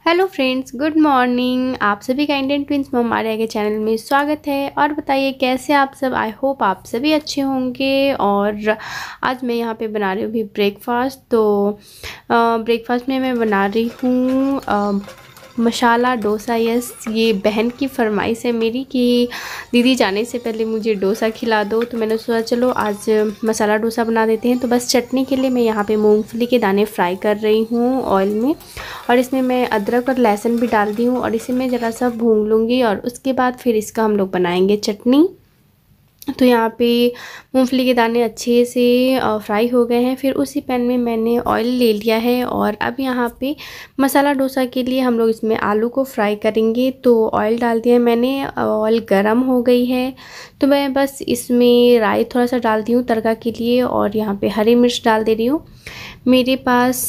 Hello friends, good morning. आप सभी का इंडियन ट्विंस में हमारे आगे चैनल में स्वागत है। और बताइए कैसे आप सब। आई होप आप सभी अच्छे होंगे। और आज मैं यहाँ पे बना रही हूँ भी ब्रेकफास्ट। तो ब्रेकफास्ट में मैं बना रही हूँ मसाला डोसा। यस, ये बहन की फरमाइश है मेरी कि दीदी जाने से पहले मुझे डोसा खिला दो। तो मैंने सोचा चलो आज मसाला डोसा बना देते हैं। तो बस चटनी के लिए मैं यहाँ पे मूंगफली के दाने फ्राई कर रही हूँ ऑयल में, और इसमें मैं अदरक और लहसुन भी डाल दी हूँ और इसे मैं ज़रा सा भून लूँगी और उसके बाद फिर इसका हम लोग बनाएंगे चटनी। तो यहाँ पे मूंगफली के दाने अच्छे से फ्राई हो गए हैं। फिर उसी पैन में मैंने ऑयल ले लिया है और अब यहाँ पे मसाला डोसा के लिए हम लोग इसमें आलू को फ्राई करेंगे। तो ऑयल डाल दिया मैंने, ऑयल गरम हो गई है। तो मैं बस इसमें राई थोड़ा सा डाल दी हूँ तड़का के लिए, और यहाँ पे हरी मिर्च डाल दे रही हूँ। मेरे पास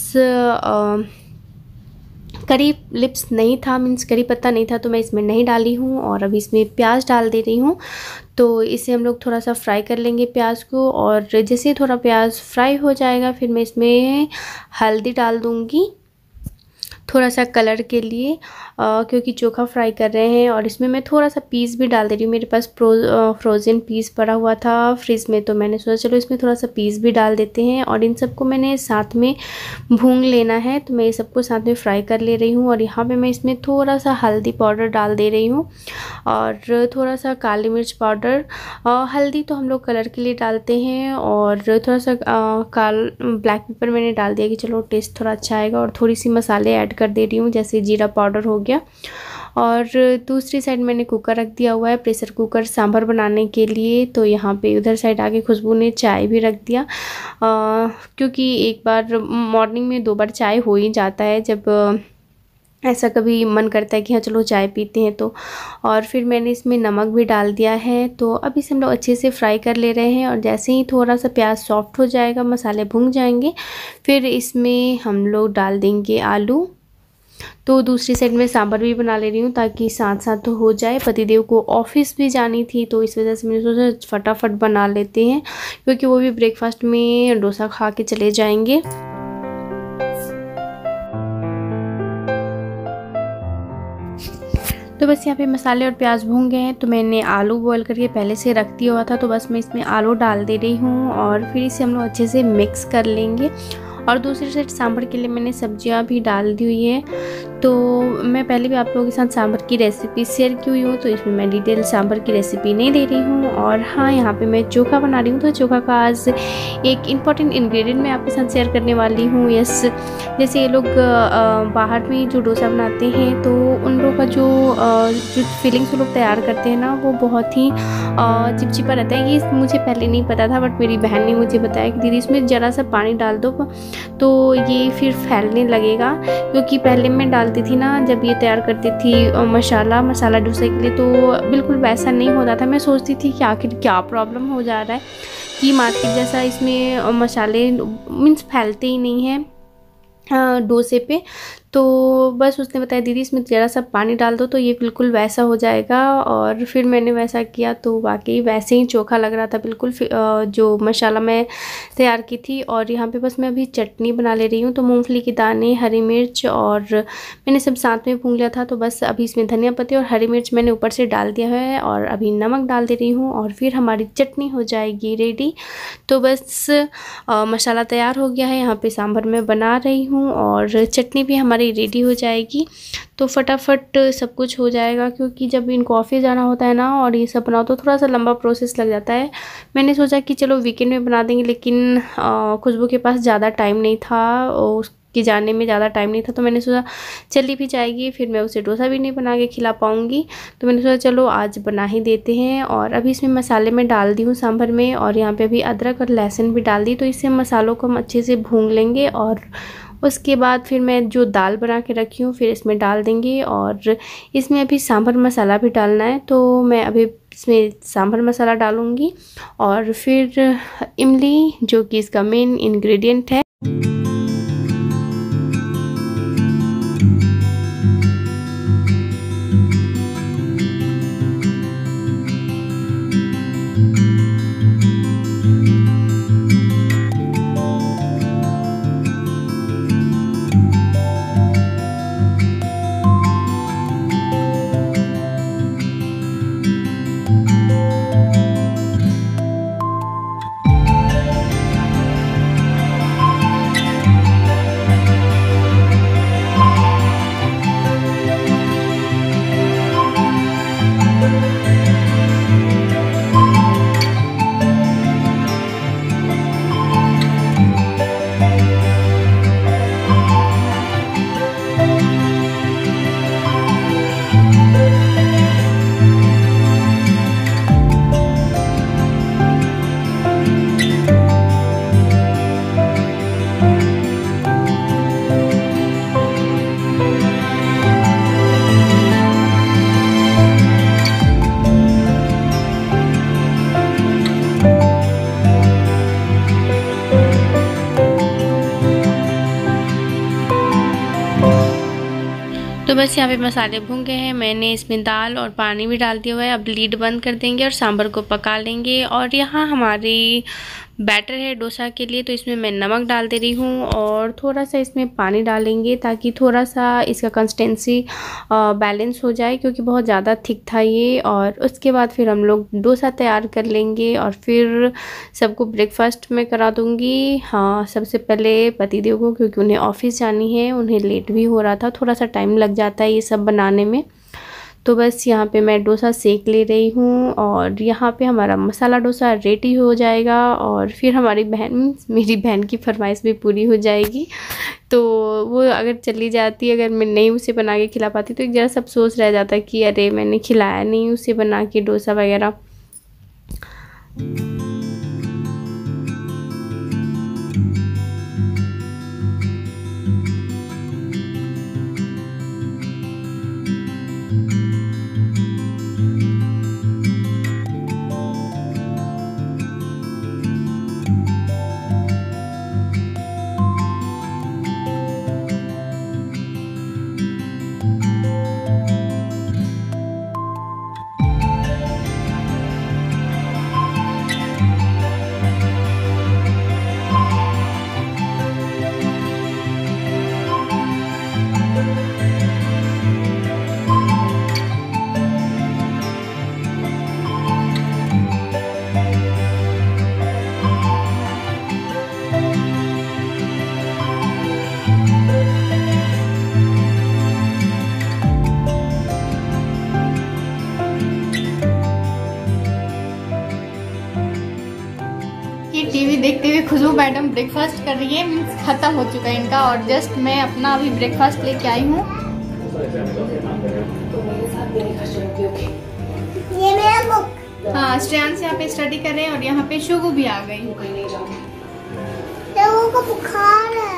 करी लिप्स नहीं था, मीन्स करी पत्ता नहीं था, तो मैं इसमें नहीं डाली हूँ। और अभी इसमें प्याज डाल दे रही हूँ। तो इसे हम लोग थोड़ा सा फ्राई कर लेंगे प्याज को, और जैसे थोड़ा प्याज फ्राई हो जाएगा फिर मैं इसमें हल्दी डाल दूँगी थोड़ा सा कलर के लिए, क्योंकि चोखा फ्राई कर रहे हैं। और इसमें मैं थोड़ा सा पीस भी डाल दे रही हूँ। मेरे पास फ्रोज़न पीस पड़ा हुआ था फ्रिज में, तो मैंने सोचा चलो इसमें थोड़ा सा पीस भी डाल देते हैं। और इन सबको मैंने साथ में भून लेना है। तो मैं ये सबको साथ में फ्राई कर ले रही हूँ। और यहाँ पे मैं इसमें थोड़ा सा हल्दी पाउडर डाल दे रही हूँ और थोड़ा सा काली मिर्च पाउडर। हल्दी तो हम लोग कलर के लिए डालते हैं, और थोड़ा सा ब्लैक पेपर मैंने डाल दिया कि चलो टेस्ट थोड़ा अच्छा आएगा। और थोड़ी सी मसाले ऐड कर दे रही हूँ, जैसे जीरा पाउडर हो गया। और दूसरी साइड मैंने कुकर रख दिया हुआ है, प्रेशर कुकर सांभर बनाने के लिए। तो यहाँ पे उधर साइड आके खुशबू ने चाय भी रख दिया, क्योंकि एक बार मॉर्निंग में 2 बार चाय हो ही जाता है जब ऐसा कभी मन करता है कि हाँ चलो चाय पीते हैं तो। और फिर मैंने इसमें नमक भी डाल दिया है। तो अब इसे हम लोग अच्छे से फ्राई कर ले रहे हैं। और जैसे ही थोड़ा सा प्याज सॉफ्ट हो जाएगा, मसाले भून जाएंगे, फिर इसमें हम लोग डाल देंगे आलू। तो दूसरी साइड में सांभर भी बना ले रही हूँ ताकि साथ साथ तो हो जाए। पतिदेव को ऑफिस भी जानी थी, तो इस वजह से मैंने सोचा फटाफट बना लेते हैं, क्योंकि वो भी ब्रेकफास्ट में डोसा खा के चले जाएंगे। तो बस यहाँ पे मसाले और प्याज भून गए हैं। तो मैंने आलू बॉईल करके पहले से रख दिया हुआ था, तो बस मैं इसमें आलू डाल दे रही हूँ और फिर इसे हम लोग अच्छे से मिक्स कर लेंगे। और दूसरी साइड सांभर के लिए मैंने सब्जियां भी डाल दी हुई है। तो मैं पहले भी आप लोगों के साथ सांभर की रेसिपी शेयर की हुई हूँ, तो इसमें मैं डिटेल सांभर की रेसिपी नहीं दे रही हूँ। और हाँ, यहाँ पे मैं चोखा बना रही हूँ। तो चोखा का आज एक इम्पॉर्टेंट इंग्रेडिएंट मैं आपके साथ शेयर करने वाली हूँ। यस, जैसे ये लोग बाहर में जो डोसा बनाते हैं, तो उन लोगों का जो फीलिंग्स वो लोग तैयार करते हैं ना, वो बहुत ही चिपचिपा रहता है। ये मुझे पहले नहीं पता था, बट मेरी बहन ने मुझे बताया कि दीदी इसमें ज़रा सा पानी डाल दो तो ये फिर फैलने लगेगा। क्योंकि पहले मैं डालती थी ना, जब ये तैयार करती थी मसाला डोसा के लिए, तो बिल्कुल वैसा नहीं होता था। मैं सोचती थी कि आखिर क्या प्रॉब्लम हो जा रहा है कि मार्केट जैसा इसमें मसाले मीन्स फैलते ही नहीं हैं डोसे पे। तो बस उसने बताया दीदी इसमें ज़रा सा पानी डाल दो तो ये बिल्कुल वैसा हो जाएगा। और फिर मैंने वैसा किया, तो वाकई वैसे ही चोखा लग रहा था बिल्कुल, जो मसाला मैं तैयार की थी। और यहाँ पे बस मैं अभी चटनी बना ले रही हूँ। तो मूंगफली के दाने, हरी मिर्च और मैंने सब साथ में भून लिया था। तो बस अभी इसमें धनिया पत्ती और हरी मिर्च मैंने ऊपर से डाल दिया है, और अभी नमक डाल दे रही हूँ, और फिर हमारी चटनी हो जाएगी रेडी। तो बस मसाला तैयार हो गया है। यहाँ पे सांभर मैं बना रही हूँ और चटनी भी हमारी रेडी हो जाएगी। तो फटाफट सब कुछ हो जाएगा, क्योंकि जब इनको ऑफिस जाना होता है ना और ये सब बनाओ तो थोड़ा सा लंबा प्रोसेस लग जाता है। मैंने सोचा कि चलो वीकेंड में बना देंगे, लेकिन खुशबू के पास ज़्यादा टाइम नहीं था, उसके जाने में ज़्यादा टाइम नहीं था। तो मैंने सोचा चली भी जाएगी, फिर मैं उसे डोसा भी नहीं बना के खिला पाऊँगी। तो मैंने सोचा चलो आज बना ही देते हैं। और अभी इसमें मसाले में डाल दी हूँ सांभर में, और यहाँ पे अभी अदरक और लहसुन भी डाल दी। तो इससे मसालों को हम अच्छे से भून लेंगे, और उसके बाद फिर मैं जो दाल बना के रखी हूँ फिर इसमें डाल देंगे। और इसमें अभी सांभर मसाला भी डालना है, तो मैं अभी इसमें सांभर मसाला डालूँगी। और फिर इमली, जो कि इसका मेन इंग्रेडिएंट है। तो बस यहाँ पे मसाले भून गए हैं, मैंने इसमें दाल और पानी भी डाल दिया हुआ है। अब लीड बंद कर देंगे और सांभर को पका लेंगे। और यहाँ हमारी बैटर है डोसा के लिए, तो इसमें मैं नमक डाल दे रही हूँ और थोड़ा सा इसमें पानी डालेंगे ताकि थोड़ा सा इसका कंसिस्टेंसी बैलेंस हो जाए, क्योंकि बहुत ज़्यादा थिक था ये। और उसके बाद फिर हम लोग डोसा तैयार कर लेंगे और फिर सबको ब्रेकफास्ट में करा दूँगी। हाँ, सबसे पहले पतिदेव को, क्योंकि उन्हें ऑफिस जानी है, उन्हें लेट भी हो रहा था, थोड़ा सा टाइम लग जाता है ये सब बनाने में। तो बस यहाँ पे मैं डोसा सेक ले रही हूँ और यहाँ पे हमारा मसाला डोसा रेडी हो जाएगा और फिर हमारी मेरी बहन की फरमाइश भी पूरी हो जाएगी। तो वो अगर चली जाती, अगर मैं नहीं उसे बना के खिला पाती, तो एक जरा सब सोच रह जाता कि अरे मैंने खिलाया नहीं उसे बना के डोसा वगैरह। टीवी देखते हुए खुशबू मैडम ब्रेकफास्ट कर रही है, मीन्स खत्म हो चुका है इनका। और जस्ट मैं अपना अभी ब्रेकफास्ट लेके आई हूँ। ये मेरा बुक। हाँ, श्रेयांश यहाँ पे स्टडी कर रहे हैं और यहाँ पे शुगु भी आ गई। को बुखार है।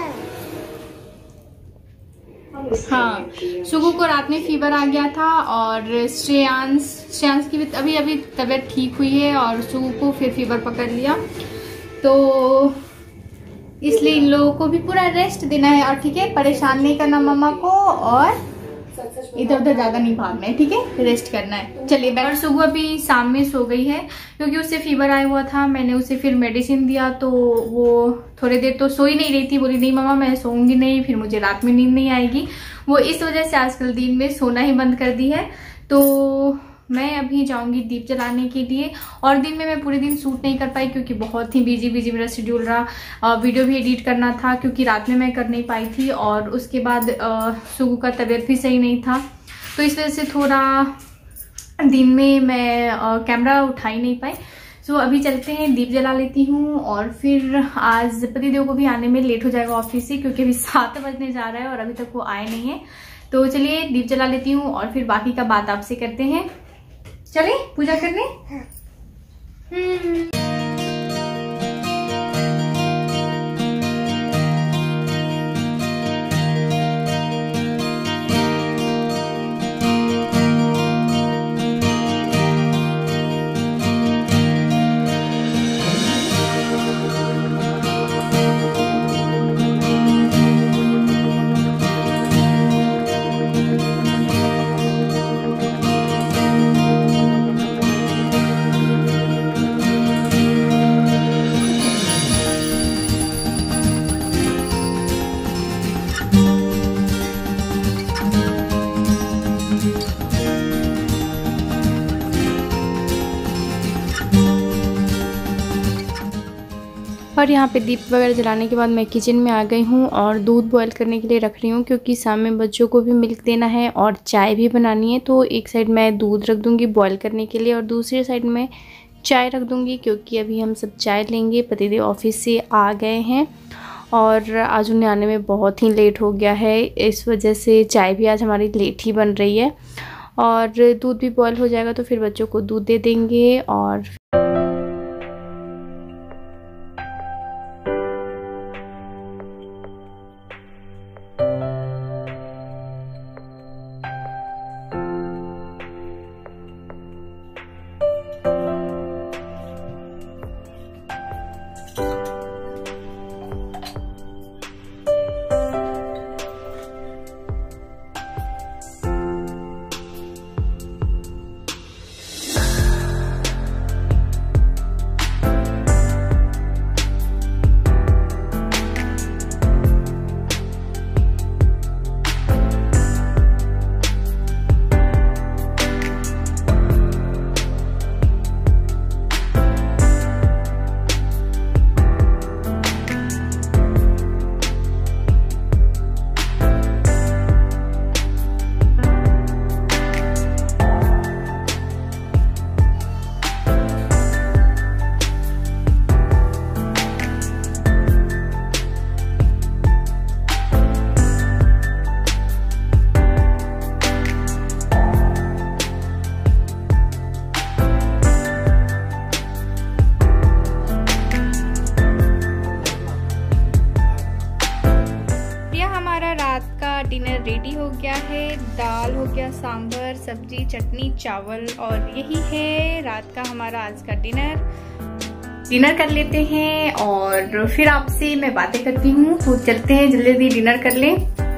हाँ, शुगु को रात में फीवर आ गया था और श्रेयांश की भी अभी तबीयत ठीक हुई है और शुगु को फिर फीवर पकड़ लिया, तो इसलिए इन लोगों को भी पूरा रेस्ट देना है। और ठीक है, परेशान नहीं करना मम्मा को और इधर उधर ज्यादा नहीं भागना है, ठीक है, रेस्ट करना है। चलिए, और सुबह अभी शाम में सो गई है क्योंकि उससे फीवर आया हुआ था। मैंने उसे फिर मेडिसिन दिया तो वो थोड़ी देर तो सो ही नहीं रही थी, बोली नहीं मम्मा मैं सोऊंगी नहीं, फिर मुझे रात में नींद नहीं आएगी। वो इस वजह से आजकल दिन में सोना ही बंद कर दी है। तो मैं अभी जाऊंगी दीप जलाने के लिए। और दिन में मैं पूरे दिन शूट नहीं कर पाई क्योंकि बहुत ही बिजी मेरा शेड्यूल रहा। वीडियो भी एडिट करना था क्योंकि रात में मैं कर नहीं पाई थी और उसके बाद सुगु का तबीयत भी सही नहीं था, तो इस वजह से थोड़ा दिन में मैं कैमरा उठा ही नहीं पाई। सो अभी चलते हैं, दीप जला लेती हूँ और फिर आज पतिदेव को भी आने में लेट हो जाएगा ऑफिस से क्योंकि अभी 7 बजने जा रहा है और अभी तक वो आए नहीं है। तो चलिए दीप जला लेती हूँ और फिर बाकी का बात आपसे करते हैं। चले पूजा करने। और यहाँ पे दीप वगैरह जलाने के बाद मैं किचन में आ गई हूँ और दूध बॉईल करने के लिए रख रही हूँ क्योंकि शाम में बच्चों को भी मिल्क देना है और चाय भी बनानी है। तो एक साइड मैं दूध रख दूँगी बॉईल करने के लिए और दूसरी साइड में चाय रख दूँगी क्योंकि अभी हम सब चाय लेंगे। पतिदेव ऑफिस से आ गए हैं और आज उन्हें आने में बहुत ही लेट हो गया है, इस वजह से चाय भी आज हमारी लेट ही बन रही है। और दूध भी बॉईल हो जाएगा तो फिर बच्चों को दूध दे देंगे। और गया है, दाल हो गया, सांभर, सब्जी, चटनी, चावल और यही है रात का हमारा आज का डिनर कर लेते हैं और फिर आपसे मैं बातें करती हूँ। तो चलते हैं, जल्दी जल्दी डिनर कर लें।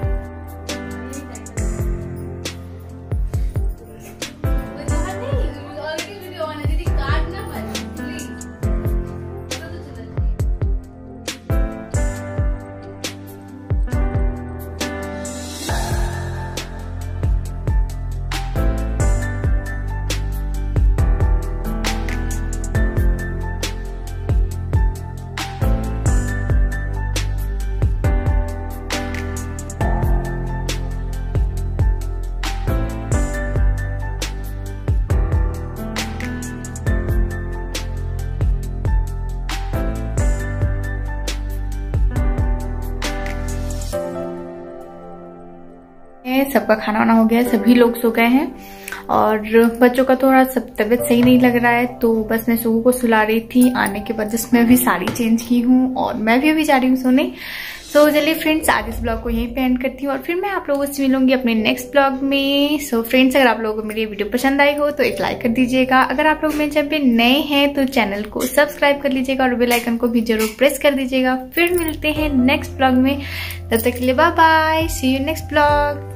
सबका खाना वाना हो गया है, सभी लोग सो गए हैं और बच्चों का थोड़ा सब तबीयत सही नहीं लग रहा है, तो बस मैं सुबह को सुला रही थी। आने के बाद जिसमें अभी साड़ी चेंज की हूँ और मैं भी अभी जा रही हूँ सोने। सो चलिए फ्रेंड्स, आज इस ब्लॉग को यहीं पे एंड करती हूँ और फिर मैं आप लोगों से मिलूंगी अपने नेक्स्ट ब्लॉग में। सो फ्रेंड्स, अगर आप लोगों को मेरी वीडियो पसंद आई हो तो एक लाइक कर दीजिएगा। अगर आप लोग मेरे चैनल पे नए हैं तो चैनल को सब्सक्राइब कर लीजिएगा और बेल आइकन को भी जरूर प्रेस कर दीजिएगा। फिर मिलते हैं नेक्स्ट ब्लॉग में, तब तक के लिए bye bye, see you next blog.